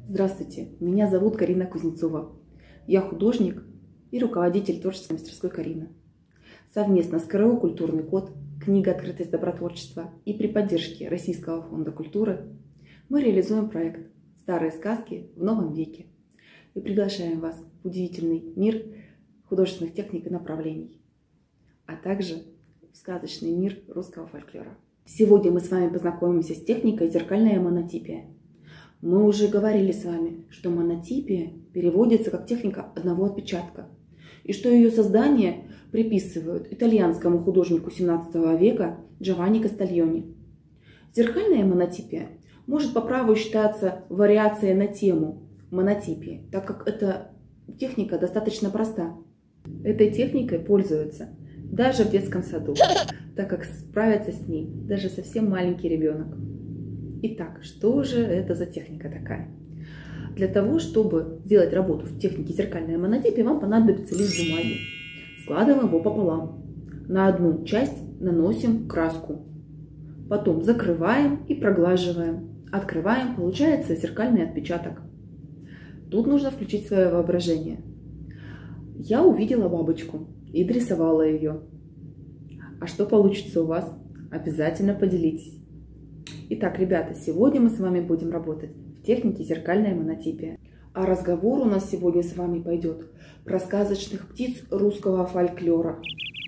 Здравствуйте, меня зовут Карина Кузнецова. Я художник и руководитель творческой мастерской «Карина». Совместно с КРО «Культурный код», книга «Открытость добротворчества» и при поддержке Российского фонда культуры мы реализуем проект «Старые сказки в новом веке» и приглашаем вас в удивительный мир художественных техник и направлений, а также в сказочный мир русского фольклора. Сегодня мы с вами познакомимся с техникой зеркальная монотипия. Мы уже говорили с вами, что монотипия переводится как техника одного отпечатка, и что ее создание приписывают итальянскому художнику XVII века Джованни Кастальони. Зеркальная монотипия может по праву считаться вариацией на тему монотипии, так как эта техника достаточно проста. Этой техникой пользуются даже в детском саду, так как справится с ней даже совсем маленький ребенок. Итак, что же это за техника такая? Для того, чтобы сделать работу в технике зеркальная монотипия, вам понадобится лист бумаги. Складываем его пополам. На одну часть наносим краску. Потом закрываем и проглаживаем. Открываем, получается зеркальный отпечаток. Тут нужно включить свое воображение. Я увидела бабочку и дорисовала ее. А что получится у вас? Обязательно поделитесь. Итак, ребята, сегодня мы с вами будем работать в технике зеркальная монотипия. А разговор у нас сегодня с вами пойдет про сказочных птиц русского фольклора.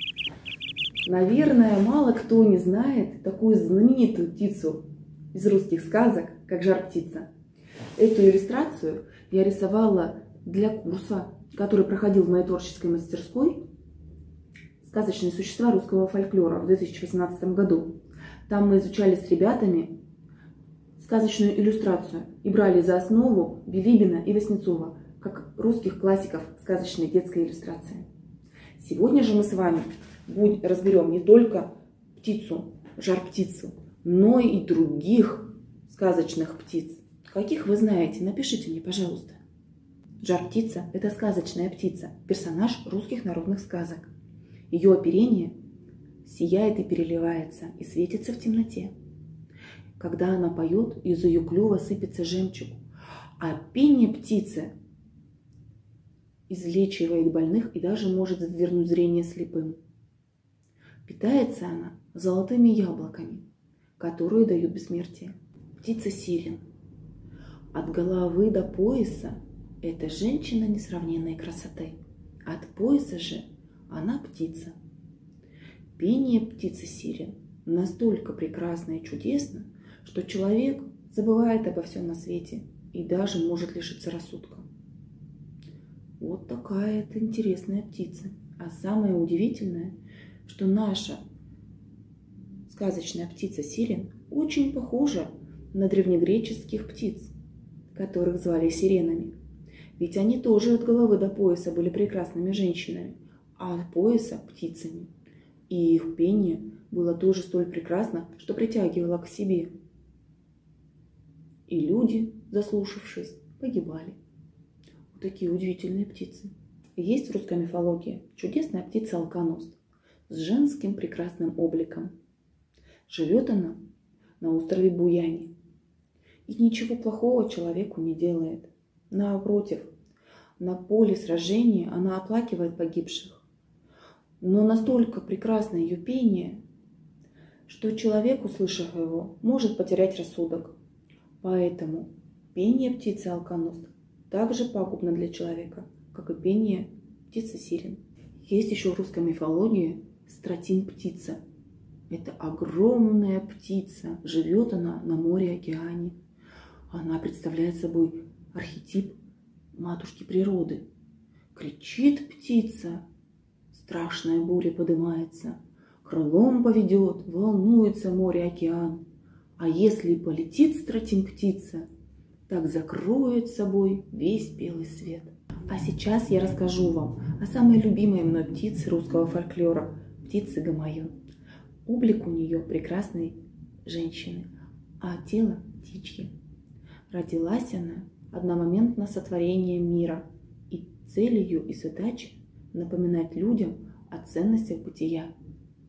Наверное, мало кто не знает такую знаменитую птицу из русских сказок, как Жар-Птица. Эту иллюстрацию я рисовала для курса, который проходил в моей творческой мастерской «Сказочные существа русского фольклора» в 2018 году. Там мы изучали с ребятами сказочную иллюстрацию и брали за основу Билибина и Васнецова, как русских классиков сказочной детской иллюстрации. Сегодня же мы с вами разберем не только птицу, Жар-Птицу, но и других сказочных птиц. Каких вы знаете? Напишите мне, пожалуйста. Жар-Птица – это сказочная птица, персонаж русских народных сказок. Ее оперение сияет и переливается, и светится в темноте. Когда она поет, из ее клюва сыпется жемчуг, а пение птицы излечивает больных и даже может вернуть зрение слепым. Питается она золотыми яблоками, которые дают бессмертие. Птица Сирен. От головы до пояса это женщина несравненной красоты. От пояса же она птица. Пение птицы Сирен настолько прекрасно и чудесно, что человек забывает обо всем на свете и даже может лишиться рассудка. Вот такая это интересная птица. А самое удивительное, что наша сказочная птица Сирен очень похожа на древнегреческих птиц, которых звали сиренами. Ведь они тоже от головы до пояса были прекрасными женщинами, а от пояса – птицами. И их пение было тоже столь прекрасно, что притягивало к себе. И люди, заслушавшись, погибали. Вот такие удивительные птицы. Есть в русской мифологии чудесная птица алконост с женским прекрасным обликом. Живет она на острове Буяне. И ничего плохого человеку не делает. Напротив, на поле сражения она оплакивает погибших. Но настолько прекрасно ее пение, что человек, услышав его, может потерять рассудок. Поэтому пение птицы алконост так же пагубно для человека, как и пение птицы Сирен. Есть еще в русской мифологии стратин-птица. Это огромная птица. Живет она на море-океане. Она представляет собой архетип матушки природы. Кричит птица. Страшная буря поднимается, крылом поведет, волнуется море-океан. А если полетит стратин-птица, так закроет собой весь белый свет. А сейчас я расскажу вам о самой любимой мной птице русского фольклора – птице Гамаюн. Облик у нее прекрасной женщины, а тело – птичье. Родилась она одномоментно сотворением мира, и цель ее и задача – напоминать людям о ценностях бытия.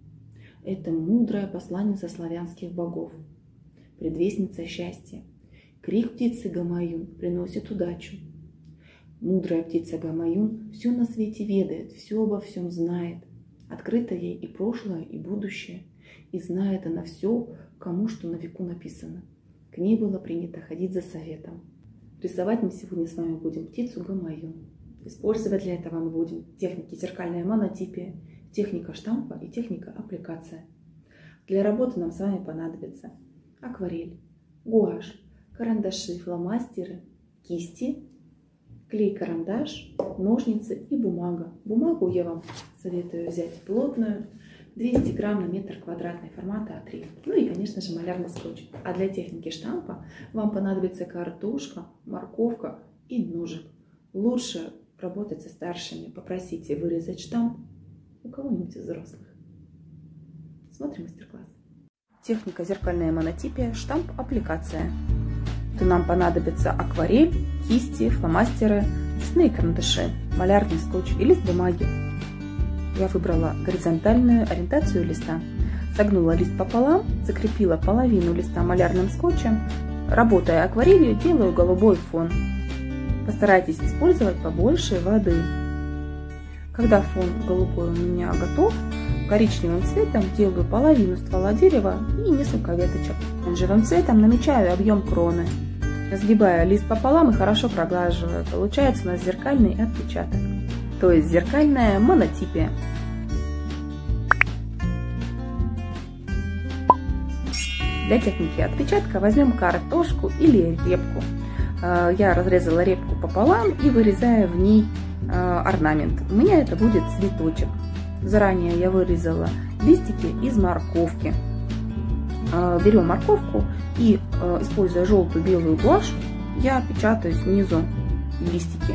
Это мудрая посланница славянских богов, предвестница счастья. Крик птицы Гамаюн приносит удачу. Мудрая птица Гамаюн все на свете ведает, все обо всем знает. Открыто ей и прошлое, и будущее. И знает она все, кому что на веку написано. К ней было принято ходить за советом. Рисовать мы сегодня с вами будем птицу Гамаюн. Использовать для этого мы будем техники зеркальная монотипия, техника штампа и техника аппликация. Для работы нам с вами понадобится акварель, гуашь, карандаши, фломастеры, кисти, клей-карандаш, ножницы и бумага. Бумагу я вам советую взять плотную, 200 грамм на метр квадратный формата А3. Ну и, конечно же, малярный скотч. А для техники штампа вам понадобится картошка, морковка и ножик. Лучше работать со старшими. Попросите вырезать штамп у кого-нибудь из взрослых. Смотрим мастер-класс. Техника зеркальная монотипия, штамп, аппликация. То нам понадобится акварель, кисти, фломастеры, цветные карандаши, малярный скотч и лист бумаги. Я выбрала горизонтальную ориентацию листа. Согнула лист пополам, закрепила половину листа малярным скотчем. Работая акварелью, делаю голубой фон. Постарайтесь использовать побольше воды. Когда фон голубой у меня готов, коричневым цветом делаю половину ствола дерева и несколько веточек. Оранжевым цветом намечаю объем кроны. Разгибаю лист пополам и хорошо проглаживаю. Получается у нас зеркальный отпечаток, то есть зеркальная монотипия. Для техники отпечатка возьмем картошку или репку. Я разрезала репку пополам и вырезаю в ней орнамент. У меня это будет цветочек. Заранее я вырезала листики из морковки. Берем морковку и, используя желтую белую гуашь, я печатаю снизу листики.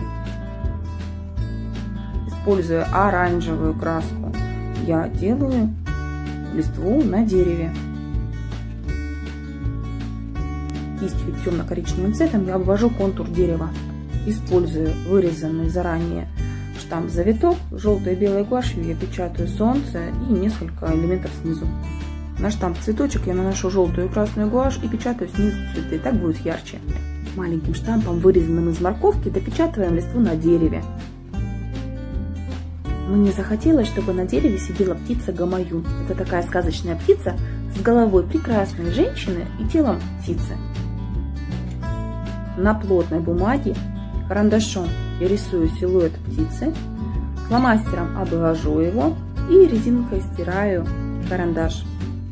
Используя оранжевую краску, я делаю листву на дереве. Кистью темно-коричневым цветом я обвожу контур дерева. Используя вырезанный заранее штамп-завиток, желтой и белой гуашью я печатаю солнце и несколько элементов снизу. На штамп-цветочек я наношу желтую и красную гуашь и печатаю снизу цветы, так будет ярче. Маленьким штампом, вырезанным из морковки, допечатываем листву на дереве. Мне захотелось, чтобы на дереве сидела птица Гамаюн. Это такая сказочная птица с головой прекрасной женщины и телом птицы. На плотной бумаге карандашом я рисую силуэт птицы, фломастером обвожу его и резинкой стираю карандаш.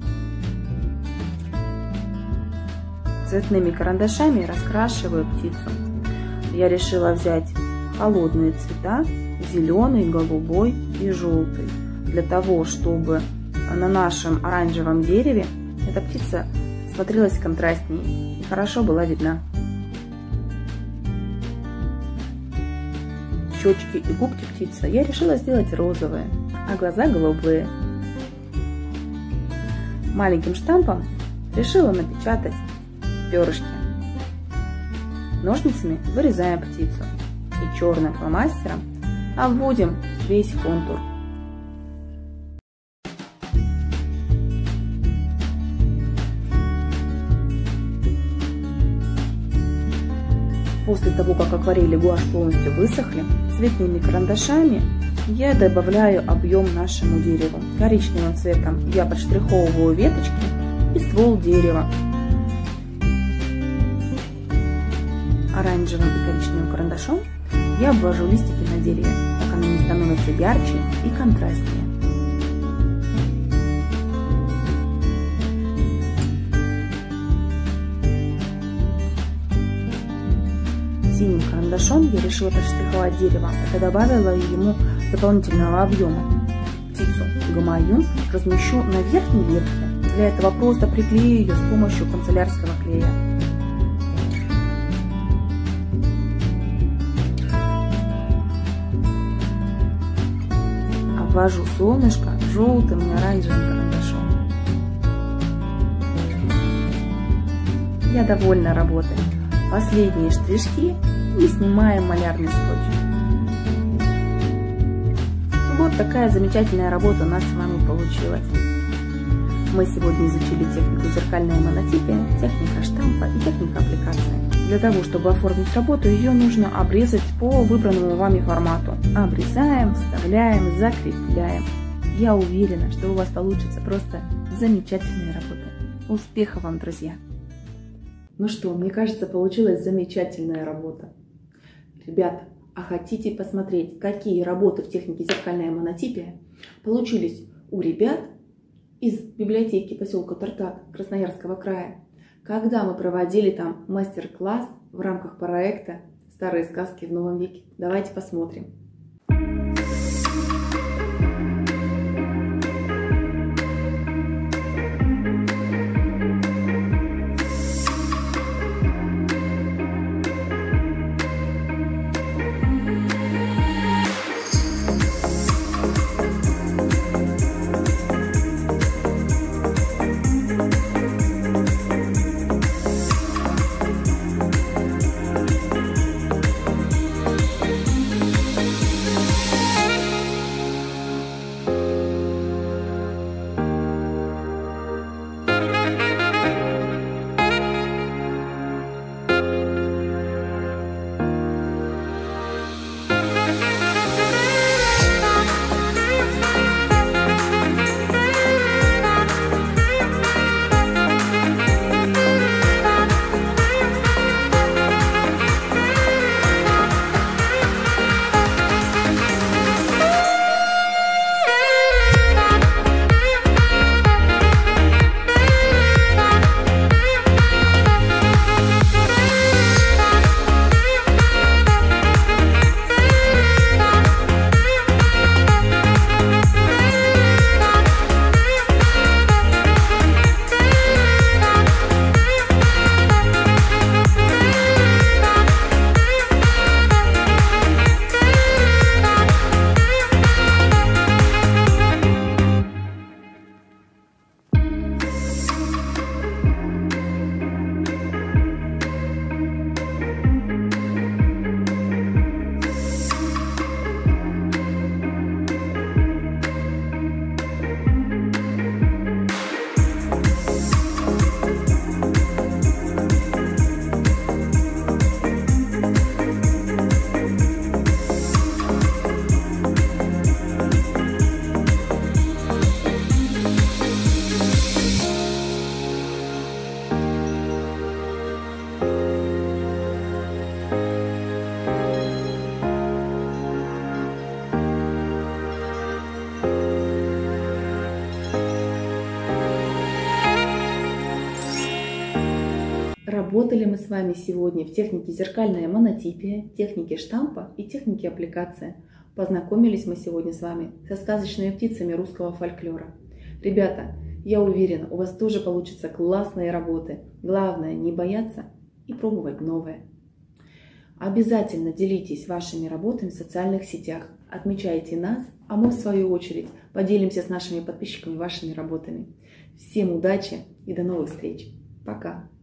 Цветными карандашами раскрашиваю птицу. Я решила взять холодные цвета, зеленый, голубой и желтый, для того, чтобы на нашем оранжевом дереве эта птица смотрелась контрастнее и хорошо была видна. Щечки и губки птицы я решила сделать розовые, а глаза голубые. Маленьким штампом решила напечатать перышки. Ножницами вырезаем птицу и черным фломастером обводим весь контур. После того, как акварель и гуашь полностью высохли, цветными карандашами я добавляю объем нашему дереву. Коричневым цветом я подштриховываю веточки и ствол дерева. Оранжевым и коричневым карандашом я обвожу листики на дереве, так они становятся ярче и контрастнее. Синим карандашом я решила подштриховать дерево, это добавила ему дополнительного объема. Птицу Гамаюн размещу на верхней ветке. Для этого просто приклею ее с помощью канцелярского клея. Обвожу солнышко желтым и оранжевым карандашом. Я довольна работой. Последние штришки и снимаем малярный скотч. Вот такая замечательная работа у нас с вами получилась. Мы сегодня изучили технику зеркальная монотипия, техника штампа и техника аппликации. Для того, чтобы оформить работу, ее нужно обрезать по выбранному вами формату. Обрезаем, вставляем, закрепляем. Я уверена, что у вас получится просто замечательная работа. Успехов вам, друзья! Ну что, мне кажется, получилась замечательная работа. Ребята, а хотите посмотреть, какие работы в технике зеркальная монотипия получились у ребят из библиотеки поселка Тартат Красноярского края, когда мы проводили там мастер-класс в рамках проекта «Старые сказки в новом веке»? Давайте посмотрим. Работали мы с вами сегодня в технике зеркальная монотипия, технике штампа и технике аппликации. Познакомились мы сегодня с вами со сказочными птицами русского фольклора. Ребята, я уверена, у вас тоже получатся классные работы. Главное не бояться и пробовать новое. Обязательно делитесь вашими работами в социальных сетях, отмечайте нас, а мы в свою очередь поделимся с нашими подписчиками вашими работами. Всем удачи и до новых встреч. Пока!